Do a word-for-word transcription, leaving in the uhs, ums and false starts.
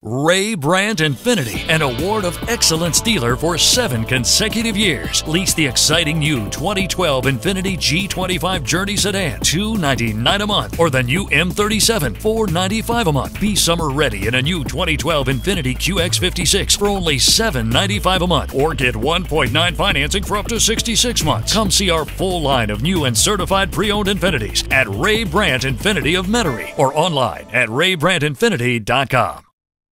Ray Brandt Infiniti, an award of excellence dealer for seven consecutive years. Lease the exciting new twenty twelve Infiniti G twenty-five Journey Sedan, two hundred ninety-nine dollars a month, or the new M thirty-seven, four hundred ninety-five dollars a month. Be summer ready in a new twenty twelve Infiniti Q X fifty-six for only seven hundred ninety-five dollars a month, or get one point nine financing for up to sixty-six months. Come see our full line of new and certified pre-owned Infinitis at Ray Brandt Infiniti of Metairie or online at ray brandt infiniti dot com.